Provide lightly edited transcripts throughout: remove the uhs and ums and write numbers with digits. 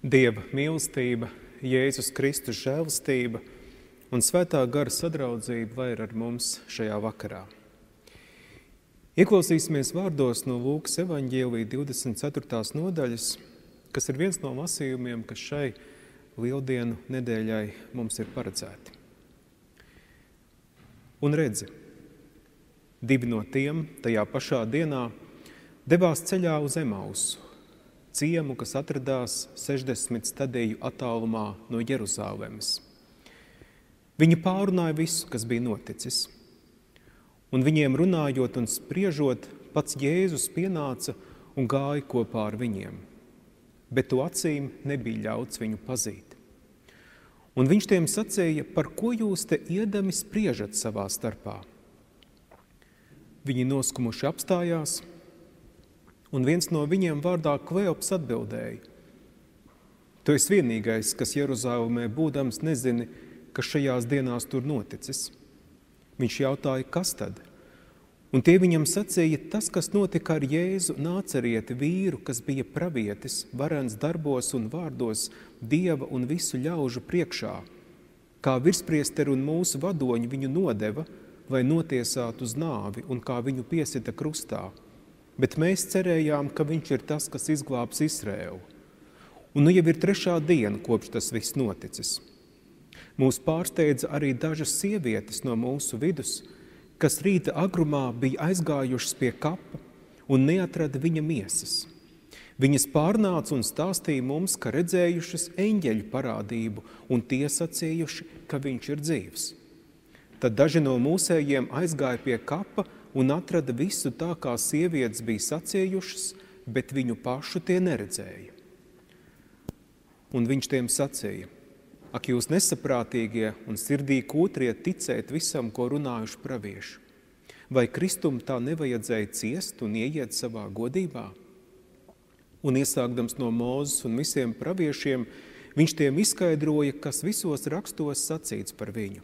Dieva mīlestība, Jēzus Kristus žēlastība un svētā gara sadraudzība vai ar mums šajā vakarā. Ieklausīsimies vārdos no Lūkas evaņģēlija 24. nodaļas, kas ir viens no lasījumiem, kas šai lieldienu nedēļai mums ir paredzēti. Un redzi, divi no tiem tajā pašā dienā devās ceļā uz Emausu, ciemu, kas atradās 60 stadiju attālumā no Jeruzālemes. Viņi pārunāja visu, kas bija noticis. Un viņiem runājot un spriežot, pats Jēzus pienāca un gāja kopā ar viņiem. Bet to acīm nebija ļauts viņu pazīt. Un viņš tiem sacīja, par ko jūs te iedami spriežat savā starpā? Viņi noskumuši apstājās, un viens no viņiem vārdā Kleops atbildēja: Tu esi vienīgais, kas Jeruzālemē būdams nezini, kas šajās dienās tur noticis. Viņš jautāja, kas tad? Un tie viņam sacīja, tas, kas notika ar Jēzu Nācerieti, vīru, kas bija pravietis, varens darbos un vārdos Dieva un visu ļaužu priekšā. Kā virspriesteri un mūsu vadoņi viņu nodeva, lai notiesātu uz nāvi un kā viņu piesita krustā. Bet mēs cerējām, ka viņš ir tas, kas izglābs Izraēlu. Un nu jau ir 3. diena, kopš tas viss noticis. Mūs pārsteidza arī dažas sievietes no mūsu vidus, kas rīta agrumā bija aizgājušas pie kapa un neatrada viņa miesas. Viņas pārnāca un stāstīja mums, ka redzējušas eņģeļu parādību un tie sacījuši, ka viņš ir dzīvs. Tad daži no mūsējiem aizgāja pie kapa un atrada visu tā, kā sievietes bija sacījušas, bet viņu pašu tie neredzēja. Un viņš tiem sacīja: Ak, jūs nesaprātīgie un sirdī kūtrie ticēt visam, ko runājuši pravieši, vai Kristum tā nevajadzēja ciest un ieiet savā godībā? Un iesākdams no Mūzes un visiem praviešiem, viņš tiem izskaidroja, kas visos rakstos sacīts par viņu.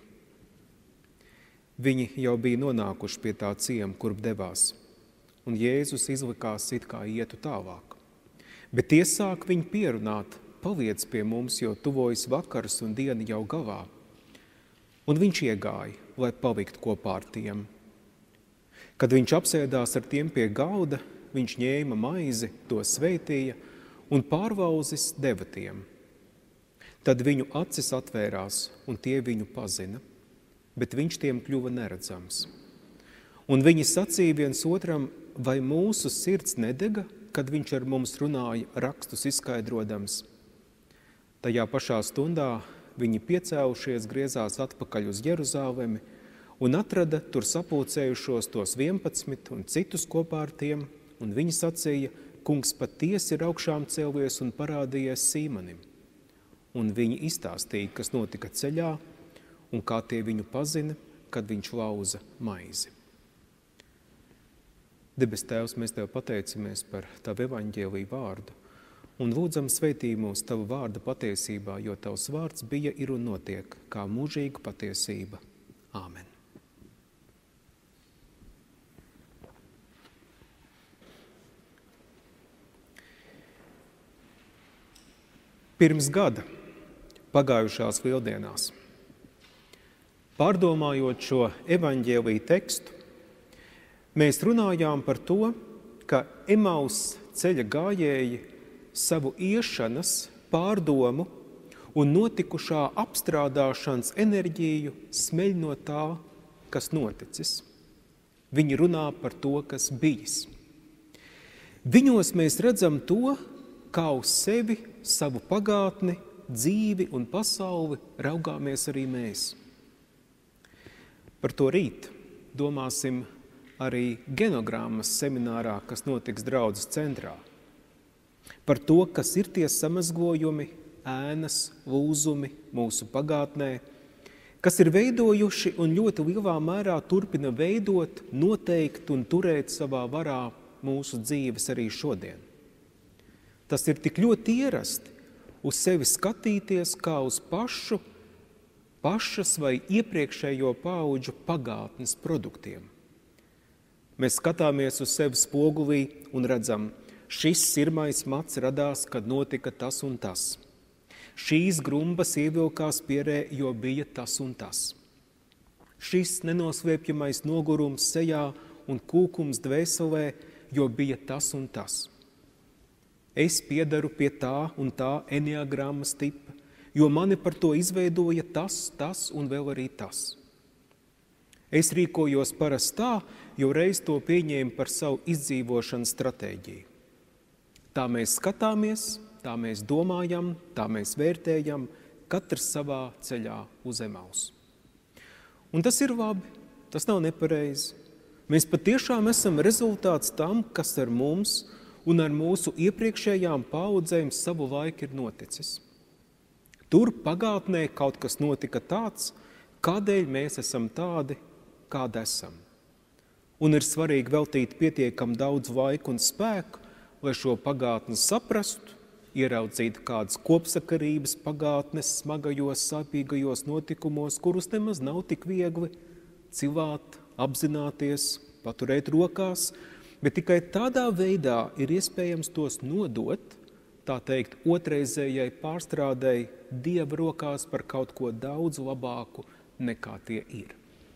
Viņi jau bija nonākuši pie tā ciema, kurp devās, un Jēzus izlikās it kā ietu tālāk. Bet tie sāk viņu pierunāt: Paliec pie mums, jo tuvojas vakars un diena jau galā. Un viņš iegāja, lai paliktu kopā ar tiem. Kad viņš apsēdās ar tiem pie galda, viņš ņēma maizi, to sveitīja un pārvauzis deva tiem. Tad viņu acis atvērās un tie viņu pazina, bet viņš tiem kļuva neredzams. Un viņi sacīja viens otram: vai mūsu sirds nedega, kad viņš ar mums runāja rakstus izskaidrodams? Tajā pašā stundā viņi piecēlušies griezās atpakaļ uz Jeruzālemi un atrada tur sapulcējušos tos 11 un citus kopā ar tiem, un viņi sacīja: Kungs patiesi ir augšām cēlies un parādījies Sīmanim. Un viņi izstāstīja, kas notika ceļā, un kā tie viņu pazina, kad viņš lauza maizi. Debes Tēvs, mēs Tev pateicamies par Tavu evaņģēliju vārdu un lūdzam sveitī mūs Tava vārda patiesībā, jo Tavs vārds bija, ir un notiek kā mūžīga patiesība. Āmen. Pirms gada, pagājušās lieldienās, pārdomājot šo evaņģēliju tekstu, mēs runājām par to, ka Emaus ceļa gājēji savu iešanas, pārdomu un notikušā apstrādāšanas enerģiju smeļ no tā, kas noticis. Viņi runā par to, kas bijis. Viņos mēs redzam to, kā uz sevi, savu pagātni, dzīvi un pasauli raugāmies arī mēs. Par to rīt domāsim arī genogrammas seminārā, kas notiks draudzes centrā. Par to, kas ir tie samazgojumi, ēnas, lūzumi mūsu pagātnē, kas ir veidojuši un ļoti lielā mērā turpina veidot, noteikt un turēt savā varā mūsu dzīves arī šodien. Tas ir tik ļoti ierasti uz sevi skatīties kā uz pašas vai iepriekšējo paudžu pagātnes produktiem. Mēs skatāmies uz sevi spogulī un redzam: šis sirmais mats radās, kad notika tas un tas. Šīs grumbas ievilkās pierē, jo bija tas un tas. Šis nenoslēpjamais nogurums sejā un kūkums dvēselē, jo bija tas un tas. Es piedaru pie tā un tā eniagrammas tipa, jo mani par to izveidoja tas un vēl arī tas. Es rīkojos parasti tā, jo reiz to pieņēmu par savu izdzīvošanas stratēģiju. Tā mēs skatāmies, tā mēs domājam, tā mēs vērtējam, katrs savā ceļā uz Emausu. Un tas ir labi, tas nav nepareizi. Mēs patiešām esam rezultāts tam, kas ar mums un ar mūsu iepriekšējām paaudzēm savu laiku ir noticis. Tur pagātnē kaut kas notika tāds, kādēļ mēs esam tādi, kādi esam. Un ir svarīgi veltīt pietiekam daudz laiku un spēku, lai šo pagātni saprastu, ieraudzītu kādas kopsakarības pagātnes smagajos, sāpīgajos notikumos, kurus nemaz nav tik viegli cilāt, apzināties, paturēt rokās, bet tikai tādā veidā ir iespējams tos nodot, tā teikt, otrreizējai pārstrādei Dieva rokās par kaut ko daudz labāku nekā tie ir.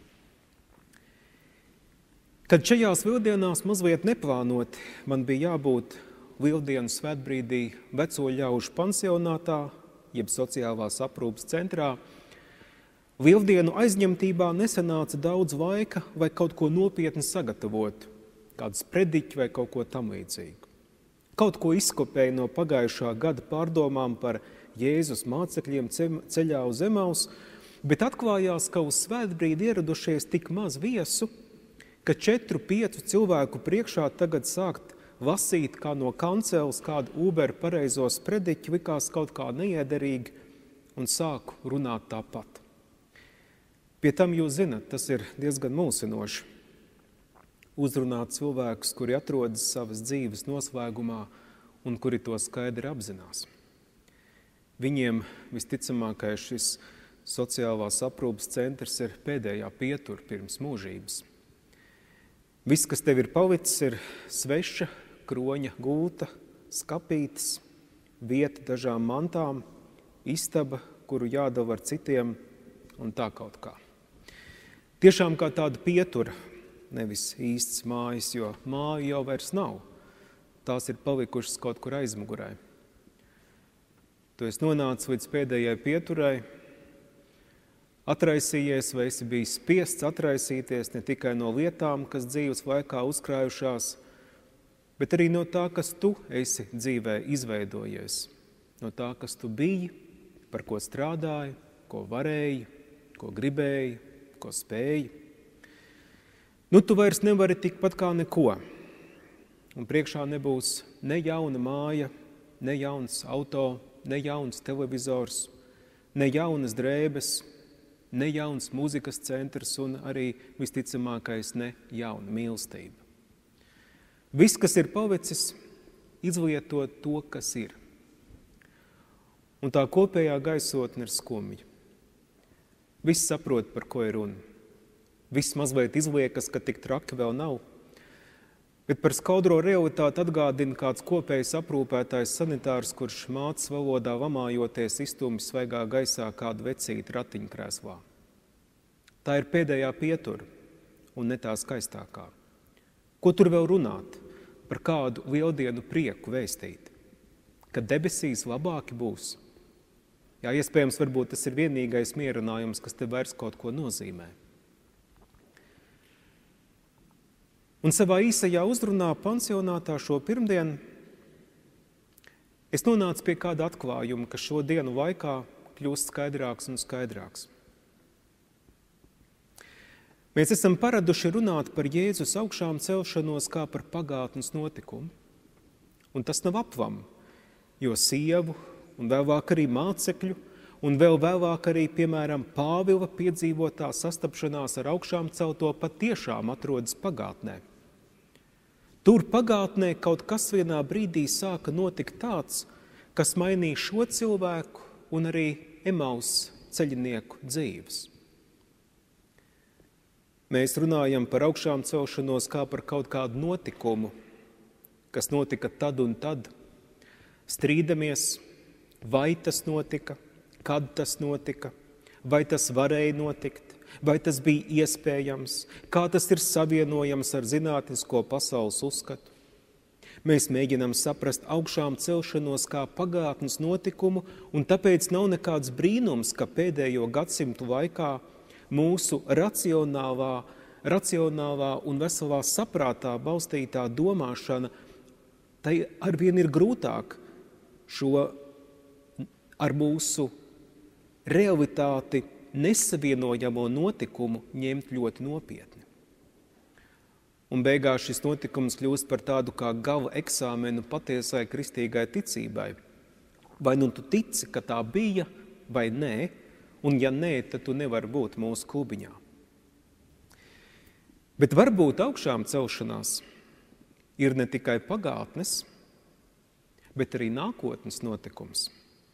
Kad šajās lieldienās mazliet neplānoti man bija jābūt lieldienu svētbrīdī veco ļaužu pansionātā, jeb sociālās aprūpes centrā, lieldienu aizņemtībā nesanāca daudz laika, vai kaut ko nopietni sagatavot, kādas prediķi vai kaut ko tam līdzīgu. Kaut ko izkopēja no pagājušā gada pārdomām par Jēzus mācekļiem ceļā uz Emausu, bet atklājās, ka uz svētbrīdi ieradušies tik maz viesu, ka 4-5 cilvēku priekšā tagad sākt lasīt kā no kanceles kādu Uber pareizos prediķi likās kaut kā neiederīgi un sāku runāt tāpat. Pie tam jūs zinat, tas ir diezgan mulsinoši. Uzrunāt cilvēkus, kuri atrodas savas dzīves noslēgumā un kuri to skaidri apzinās. Viņiem visticamākais šis sociālās aprūpes centrs ir pēdējā pietura pirms mūžības. Viss, kas tev ir palicis, ir sveša, kroņa gulta, skapītes, vieta dažām mantām, istaba, kuru jādala ar citiem un tā kaut kā. Tiešām kā tāda pietura, nevis īsts mājas, jo māju jau vairs nav. Tās ir palikušas kaut kur aizmugurē. Tu esi nonācis līdz pēdējai pieturai, atraisījies vai esi bijis spiests atraisīties ne tikai no lietām, kas dzīves laikā uzkrājušās, bet arī no tā, kas tu esi dzīvē izveidojies, no tā, kas tu biji, par ko strādāji, ko varēji, ko gribēji, ko spēji. Nu, tu vairs nevari tikpat kā neko, un priekšā nebūs ne jauna māja, ne jauns auto, ne jauns televizors, ne jaunas drēbes, ne jauns mūzikas centrs un arī visticamākais ne jauna mīlestība. Viss, kas ir palicis, izlieto to, kas ir. Un tā kopējā gaisotne ir skumja. Viss saprot, par ko ir runa. Viss mazliet izliekas, ka tik traki vēl nav. Bet par skaudro realitāti atgādina kāds kopējs aprūpētājs sanitārs, kurš mācas valodā lamājoties izstūmi svaigā gaisā kādu vecīti ratiņkrēslā. Tā ir pēdējā pietura un ne tā skaistākā. Ko tur vēl runāt? Par kādu lieldienu prieku vēstīt? Ka debesīs labāki būs? Jā, iespējams, varbūt tas ir vienīgais mierinājums, kas te vairs kaut ko nozīmē. Un savā īsajā uzrunā pansionātā šo pirmdienu es nonācu pie kāda atklājuma, kas šo dienu laikā kļūst skaidrāks un skaidrāks. Mēs esam paraduši runāt par Jēzus augšām celšanos kā par pagātnes notikumu. Un tas nav aplam, jo sievu un vēlāk arī mācekļu un vēl vēlāk arī, piemēram, Pāvila piedzīvotā sastapšanās ar augšām celto patiešām atrodas pagātnē. Tur pagātnē kaut kas vienā brīdī sāka notikt tāds, kas mainīja šo cilvēku un arī Emausa ceļinieku dzīves. Mēs runājam par augšām celšanos kā par kaut kādu notikumu, kas notika tad un tad. Strīdamies, Vai tas notika, kad tas notika, vai tas varēja notikt, vai tas bija iespējams, kā tas ir savienojams ar zinātnisko pasaules uzskatu. Mēs mēģinām saprast augšām celšanos kā pagātnes notikumu, un tāpēc nav nekāds brīnums, ka pēdējo gadsimtu laikā mūsu racionālā un veselā saprātā balstītā domāšana, tai arvien ir grūtāk šo ar mūsu realitāti nesavienojamo notikumu ņemt ļoti nopietni. Un beigās šis notikums kļūst par tādu kā gala eksāmenu patiesai kristīgai ticībai. Vai nu tu tici, ka tā bija, vai nē, un ja nē, tad tu nevari būt mūsu klubiņā. Bet varbūt augšām celšanās ir ne tikai pagātnes, bet arī nākotnes notikums.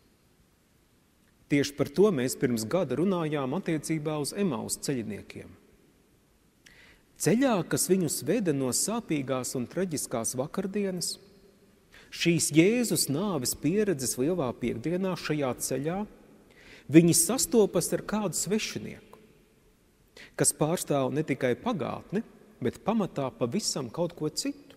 Tieši par to mēs pirms gada runājām attiecībā uz Emaus ceļiniekiem. Ceļā, kas viņus veda no sāpīgās un traģiskās vakardienas, šīs Jēzus nāves pieredzes lielā piekdienā šajā ceļā, viņi sastopas ar kādu svešinieku, kas pārstāv ne tikai pagātni, bet pamatā pavisam kaut ko citu.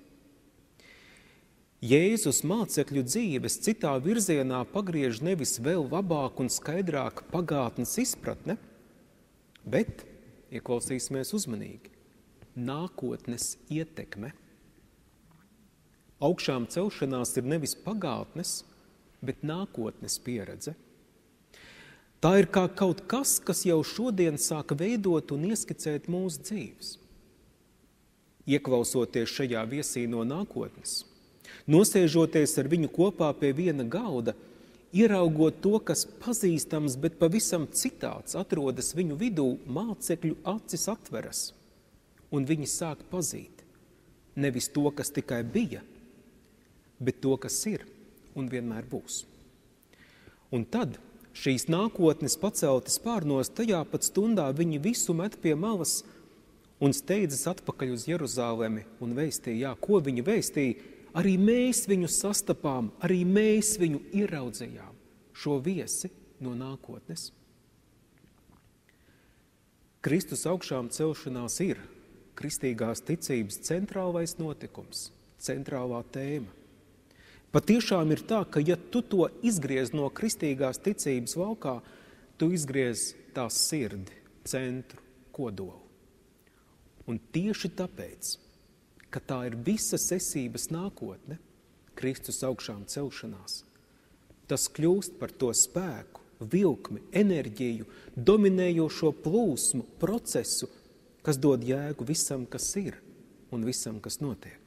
Jēzus mācekļu dzīves citā virzienā pagriež nevis vēl labāk un skaidrāk pagātnes izpratne, bet, ieklausīsimies uzmanīgi, nākotnes ietekme. Augšām celšanās ir nevis pagātnes, bet nākotnes pieredze. Tā ir kā kaut kas, kas jau šodien sāk veidot un ieskicēt mūsu dzīves. Ieklausoties šajā viesī no nākotnes, nosēžoties ar viņu kopā pie viena galda, ieraugot to, kas pazīstams, bet pavisam citāds atrodas viņu vidū, mācekļu acis atveras. Un viņi sāk pazīt nevis to, kas tikai bija, bet to, kas ir un vienmēr būs. Un tad šīs nākotnes pacelti spārnos, tajā pat stundā viņi visu met pie malas un steidzas atpakaļ uz Jeruzalemi un vēstīja, ko viņi vēstīja, arī mēs viņu sastapām, arī mēs viņu ieraudzījām, šo viesi no nākotnes. Kristus augšām celšanās ir kristīgās ticības centrālais notikums, centrālā tēma. Patiešām ir tā, ka ja tu to izgriez no kristīgās ticības laukā, tu izgriez tās sirdi, centru, kodolu. Un tieši tāpēc, ka tā ir visas esības nākotne, Kristus augšām celšanās, tas kļūst par to spēku, vilkmi, enerģiju, dominējošo plūsmu, procesu, kas dod jēgu visam, kas ir un visam, kas notiek.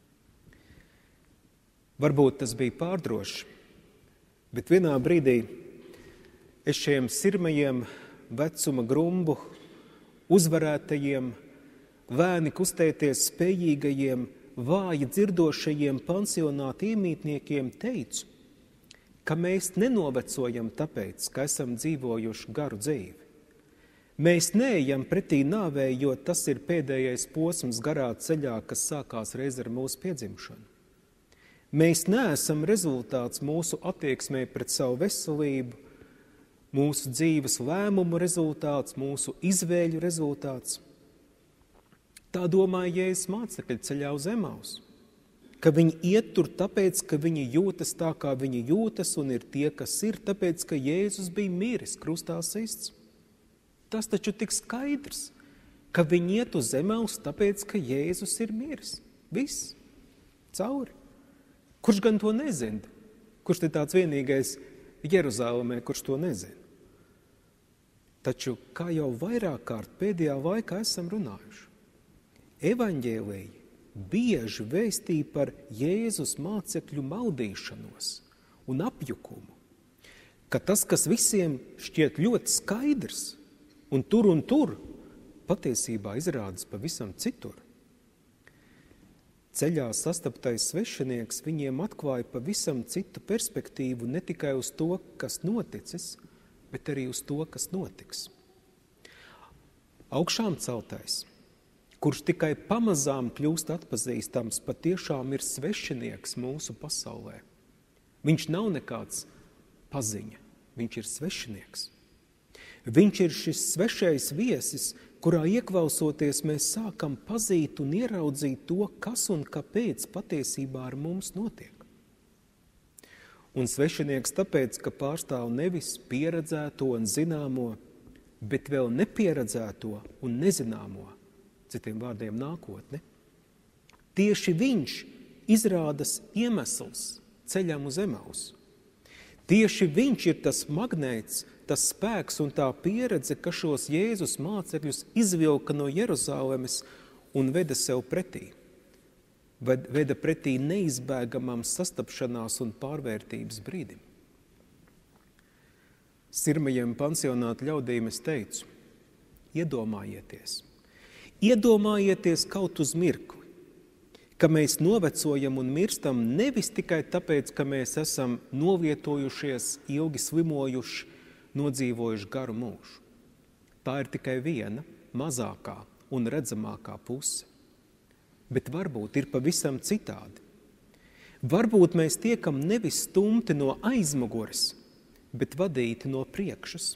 Varbūt tas bija pārdroši, bet vienā brīdī es šiem sirmajiem vecuma grumbu, uzvarētajiem, lēni kustēties spējīgajiem, vāji dzirdošajiem pansionāta iemītniekiem teicu, ka mēs nenovecojam tāpēc, ka esam dzīvojuši garu dzīvi. Mēs neejam pretī nāvei, jo tas ir pēdējais posms garā ceļā, kas sākās reiz ar mūsu piedzimšanu. Mēs neesam rezultāts mūsu attieksmē pret savu veselību, mūsu dzīves lēmumu rezultāts, mūsu izvēļu rezultāts. Tā domāja Jēzus mācekļi ceļā uz Emausu, ka viņi iet tur tāpēc, ka viņi jūtas tā, kā viņi jūtas, un ir tie, kas ir, tāpēc, ka Jēzus bija miris, krustā sists. Tas taču tik skaidrs, ka viņi iet uz Emausu tāpēc, ka Jēzus ir miris. Viss. Cauri. Kurš gan to nezina? Kurš te tāds vienīgais Jeruzalemē, kurš to nezina? Taču, kā jau vairāk kārt pēdējā laikā esam runājuši, evaņģēliji bieži vēstīja par Jēzus mācekļu maldīšanos un apjukumu, ka tas, kas visiem šķiet ļoti skaidrs, un tur, patiesībā izrādas pavisam citur. Ceļā sastaptais svešinieks viņiem atklāja pavisam citu perspektīvu ne tikai uz to, kas noticis, bet arī uz to, kas notiks. Augšām celtais, kurš tikai pamazām kļūst atpazīstams, patiešām ir svešinieks mūsu pasaulē. Viņš nav nekāds paziņa, viņš ir svešinieks. Viņš ir šis svešais viesis, kurā ieklausoties mēs sākam pazīt un ieraudzīt to, kas un kāpēc patiesībā ar mums notiek. Un svešinieks tāpēc, ka pārstāv nevis pieredzēto un zināmo, bet vēl nepieredzēto un nezināmo, citiem vārdiem nākotni. Tieši viņš izrādas iemesls ceļam uz Emausu. Tieši viņš ir tas magnēts, tas spēks un tā pieredze, kas šos Jēzus mācekļus izvilka no Jeruzalemes un veda sev pretī. Veda pretī neizbēgamam sastapšanās un pārvērtības brīdim. Sirmajiem pansionāta ļaudīm es teicu, iedomājieties kaut uz mirkli, ka mēs novecojam un mirstam nevis tikai tāpēc, ka mēs esam novietojušies, ilgi slimojuši, nodzīvojuši garu mūžu. Tā ir tikai viena, mazākā un redzamākā puse. Bet varbūt ir pavisam citādi. Varbūt mēs tiekam nevis stumti no aizmugures, bet vadīti no priekšas.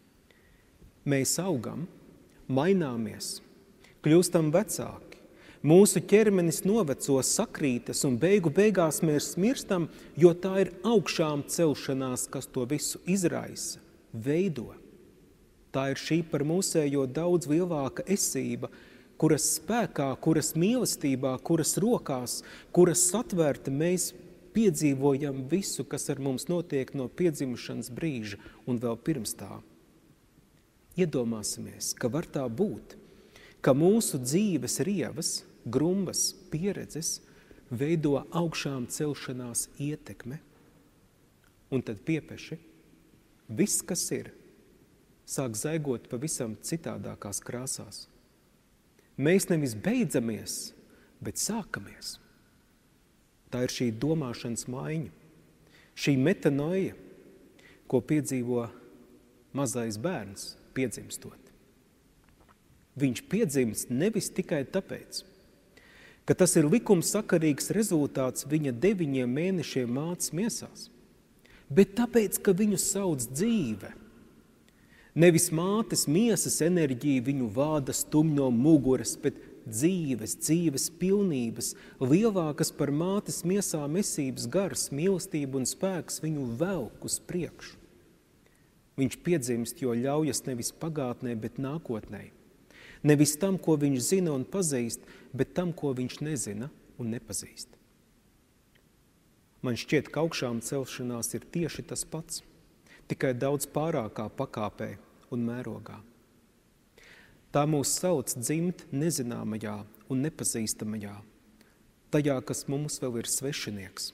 Mēs augam, maināmies, kļūstam vecāki, mūsu ķermenis noveco, sakrītas un beigās mēs mirstam, jo tā ir augšām celšanās, kas to visu izraisa, veido. Tā ir šī par mūsējo daudz lielāka esība, kuras spēkā, kuras mīlestībā, kuras rokās, kuras satvērta mēs piedzīvojam visu, kas ar mums notiek no piedzimušanas brīža un vēl pirms tā. Iedomāsimies, ka var tā būt, ka mūsu dzīves rievas, grumbas, pieredzes veido augšām celšanās ietekme, un tad piepeši viss, kas ir, sāk zaigot pavisam citādākās krāsās. Mēs nevis beidzamies, bet sākamies. Tā ir šī domāšanas maiņa, šī metanoja, ko piedzīvo mazais bērns piedzimstot. Viņš piedzimst nevis tikai tāpēc, ka tas ir likumsakarīgs rezultāts viņa 9 mēnešiem mātes miesās, bet tāpēc, ka viņu sauc dzīve. Nevis mātes miesas enerģija viņu vāda stumj no muguras, bet dzīves pilnības, lielākas par mātes miesām esības gars, mīlestība un spēks viņu velk uz priekšu. Viņš piedzimst, jo ļaujas nevis pagātnē, bet nākotnē. Nevis tam, ko viņš zina un pazīst, bet tam, ko viņš nezina un nepazīst. Man šķiet, ka augšām celšanās ir tieši tas pats, tikai daudz pārākā pakāpē un mērogā. Tā mūs sauc dzimt nezināmajā un nepazīstamajā, tajā, kas mums vēl ir svešinieks.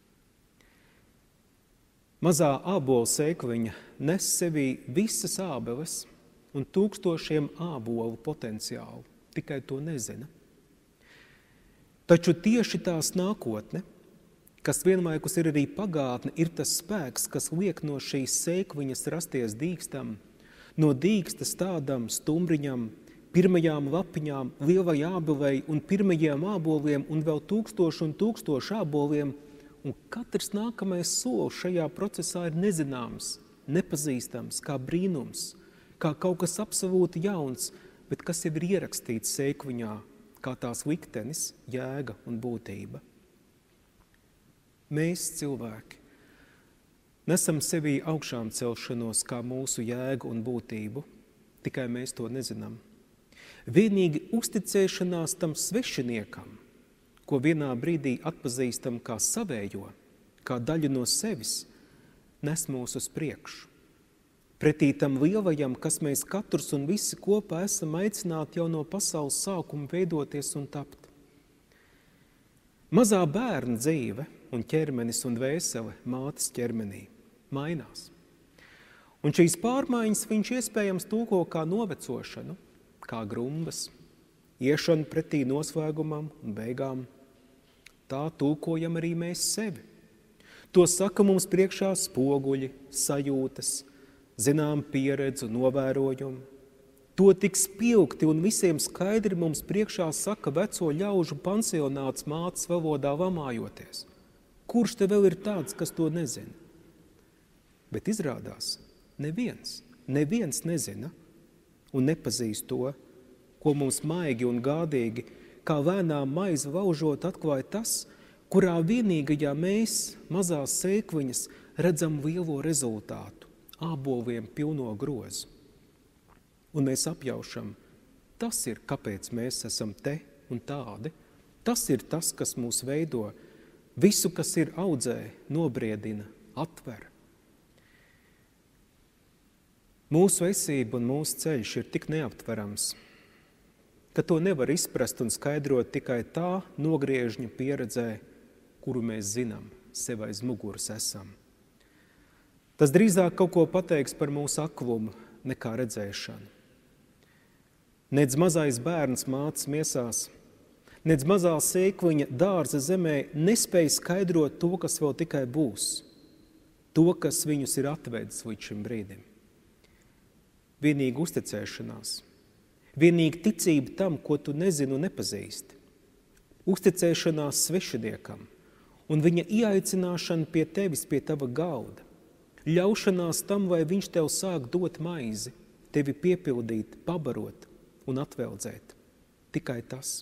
Mazā ābola sēkliņa nes sevī visas ābeles un tūkstošiem ābolu potenciālu, tikai to nezina. Taču tieši tās nākotne, kas vienlaikus ir arī pagātne, ir tas spēks, kas liek no šīs sēkliņas rasties dīkstam, no dīkstas tādam stumbriņam, pirmajām lapiņām, lielai ābelei un pirmajiem āboliem un vēl 1000 un 1000 āboliem, un katrs nākamais solis šajā procesā ir nezināms, nepazīstams, kā brīnums, kā kaut kas absolūti jauns, bet kas jau ir ierakstīts sēkliņā, kā tās liktenis, jēga un būtība. Mēs, cilvēki, nesam sevī augšām celšanos kā mūsu jēgu un būtību, tikai mēs to nezinām. Vienīgi uzticēšanās tam svešiniekam, ko vienā brīdī atpazīstam kā savējo, kā daļu no sevis, nes mūs uz priekšu. Pretī tam lielajam, kas mēs katrs un visi kopā esam aicināti jau no pasaules sākuma veidoties un tapt. Mazā bērna dzīve un ķermenis un dvēsele mātes ķermenī mainās. Un šīs pārmaiņas viņš iespējams tulko kā novecošanu, kā grumbas, iešanu pretī noslēgumam un beigām. Tā tulkojam arī mēs sevi. To saka mums priekšā spoguļi, sajūtas, zinām pieredzi un novērojumu. To tik spilgti un visiem skaidri mums priekšā saka veco ļaužu pansionāts mātes valodā lamājoties. Kurš te vēl ir tāds, kas to nezina? Bet izrādās, neviens nezina un nepazīst to, ko mums maigi un gādīgi, kā vēnām maizi vaužot, atklāja tas, kurā vienīgajā mēs, mazās sēkviņas, redzam lielo rezultātu, āboliem pilno grozu. Un mēs apjaušam, tas ir, kāpēc mēs esam te un tādi. Tas ir tas, kas mūs veido, visu, kas ir audzē, nobriedina, atver. Mūsu esība un mūsu ceļš ir tik neaptverams, ka to nevar izprast un skaidrot tikai tā nogriežņa pieredzē, kuru mēs zinām, sev aiz muguras esam. Tas drīzāk kaut ko pateiks par mūsu aklumu nekā redzēšanu. Nedz mazais bērns mācas miesās, nedz mazā sēkliņa dārza zemē nespēja skaidrot to, kas vēl tikai būs, to, kas viņus ir atvedis līdz šim brīdim. Vienīgi uzticēšanās, vienīgi ticība tam, ko tu nezini un nepazīsti, uzticēšanās svešiniekam un viņa ieaicināšana pie tevis, pie tava galda, ļaušanās tam, vai viņš tev sāk dot maizi, tevi piepildīt, pabarot un atveldzēt. Tikai tas.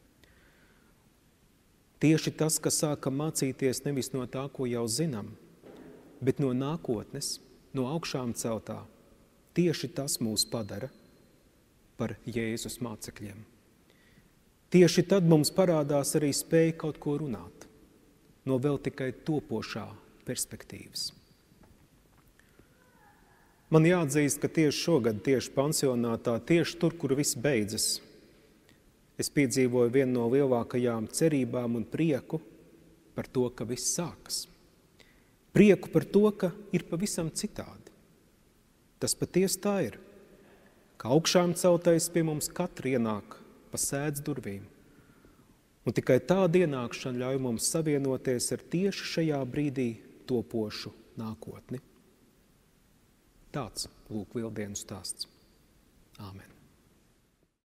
Tieši tas, ka sākam mācīties nevis no tā, ko jau zinām, bet no nākotnes, no augšām celtā, tieši tas mūs padara par Jēzus mācekļiem. Tieši tad mums parādās arī spēja kaut ko runāt, no vēl tikai topošā perspektīvas. Man jāatzīst, ka tieši šogad, tieši pansionātā, tieši tur, kur viss beidzas, es piedzīvoju vienu no lielākajām cerībām un prieku par to, ka viss sākas. Prieku par to, ka ir pavisam citādi. Tas patiesi tā ir, ka augšām celtais pie mums katru ienāk pa sēdz durvīm. Un tikai tāda ienākšana ļauj mums savienoties ar tieši šajā brīdī topošu nākotni. Tāds lūk lieldienu stāsts. Āmen.